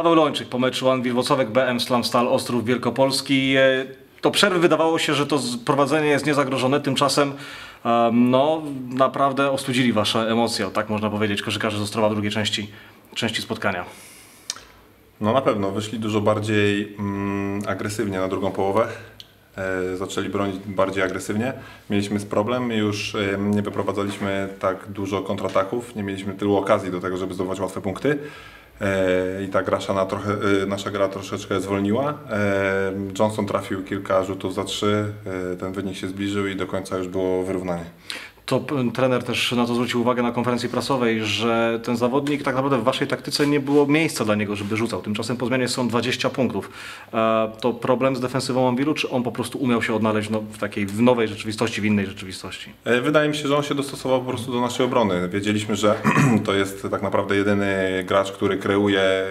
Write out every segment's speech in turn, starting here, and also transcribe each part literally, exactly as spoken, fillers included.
Paweł Lończyk po meczu Anwil Włocławek B M Slam Stal Ostrów Wielkopolski. Do przerwy wydawało się, że to prowadzenie jest niezagrożone, tymczasem no naprawdę ostudzili wasze emocje, tak można powiedzieć, koszykarze z Ostrowa w drugiej części, części spotkania. No na pewno, wyszli dużo bardziej mm, agresywnie na drugą połowę. E, zaczęli bronić bardziej agresywnie. Mieliśmy z problem, już e, nie wyprowadzaliśmy tak dużo kontrataków, nie mieliśmy tylu okazji do tego, żeby zdobywać łatwe punkty. E, I ta grasza na trochę, e, nasza gra troszeczkę zwolniła. E, Johnson trafił kilka rzutów za trzy, e, ten wynik się zbliżył i do końca już było wyrównanie. To trener też na to zwrócił uwagę na konferencji prasowej, że ten zawodnik tak naprawdę w waszej taktyce nie było miejsca dla niego, żeby rzucał. Tymczasem po zmianie są dwadzieścia punktów. To problem z defensywą Anwilu, czy on po prostu umiał się odnaleźć no, w takiej w nowej rzeczywistości, w innej rzeczywistości? Wydaje mi się, że on się dostosował po prostu do naszej obrony. Wiedzieliśmy, że to jest tak naprawdę jedyny gracz, który kreuje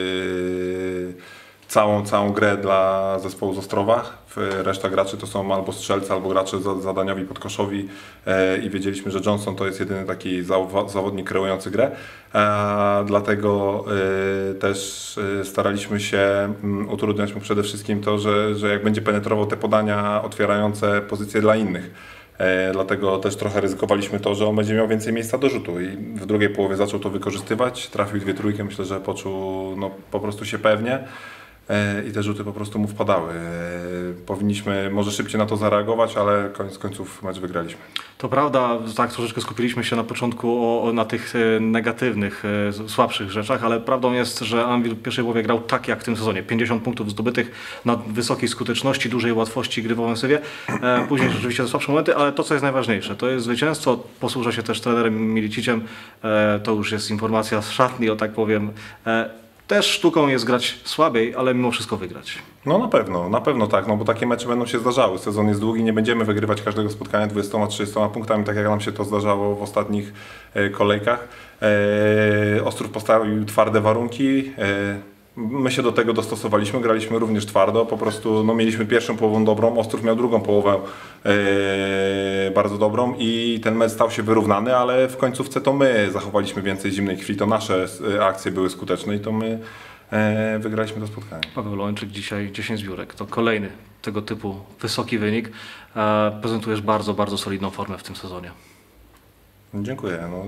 yy, całą, całą grę dla zespołu z Ostrowa. Reszta graczy to są albo strzelcy, albo gracze zadaniowi, podkoszowi e, i wiedzieliśmy, że Johnson to jest jedyny taki zawodnik kreujący grę. E, dlatego e, też e, staraliśmy się m, utrudniać mu przede wszystkim to, że, że jak będzie penetrował te podania otwierające pozycje dla innych. E, dlatego też trochę ryzykowaliśmy to, że on będzie miał więcej miejsca do rzutu i w drugiej połowie zaczął to wykorzystywać. Trafił dwie trójki, myślę, że poczuł no, po prostu się pewnie. I te rzuty po prostu mu wpadały. Powinniśmy może szybciej na to zareagować, ale koniec końców mecz wygraliśmy. To prawda, tak troszeczkę skupiliśmy się na początku o, na tych negatywnych, słabszych rzeczach, ale prawdą jest, że Anwil w pierwszej połowie grał tak jak w tym sezonie. pięćdziesiąt punktów zdobytych na wysokiej skuteczności, dużej łatwości gry w ofensywie. Później rzeczywiście te słabsze momenty, ale to co jest najważniejsze, to jest zwycięstwo. Posłużę się też trenerem Miliciciem, to już jest informacja z szatni, o tak powiem. Też sztuką jest grać słabiej, ale mimo wszystko wygrać. No na pewno, na pewno tak, no bo takie mecze będą się zdarzały. Sezon jest długi, nie będziemy wygrywać każdego spotkania dwudziestoma trzydziestoma punktami, tak jak nam się to zdarzało w ostatnich e, kolejkach. E, Ostrów postawił twarde warunki. E, My się do tego dostosowaliśmy, graliśmy również twardo, po prostu no, mieliśmy pierwszą połowę dobrą, Ostrów miał drugą połowę e, bardzo dobrą i ten mecz stał się wyrównany, ale w końcówce to my zachowaliśmy więcej zimnej krwi, to nasze akcje były skuteczne i to my e, wygraliśmy to spotkanie. Paweł Lończyk dzisiaj dziesięć zbiórek, to kolejny tego typu wysoki wynik. E, prezentujesz bardzo, bardzo solidną formę w tym sezonie. Dziękuję. No.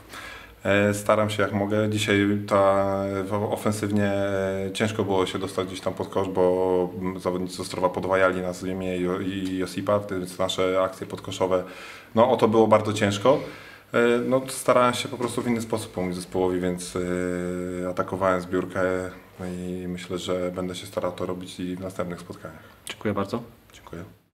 Staram się jak mogę. Dzisiaj ta ofensywnie ciężko było się dostać gdzieś tam pod kosz, bo zawodnicy z Ostrowa podwajali nas Ziemię i Josipa, więc nasze akcje podkoszowe, no o to było bardzo ciężko. No, starałem się po prostu w inny sposób pomóc zespołowi, więc atakowałem zbiórkę i myślę, że będę się starał to robić i w następnych spotkaniach. Dziękuję bardzo. Dziękuję.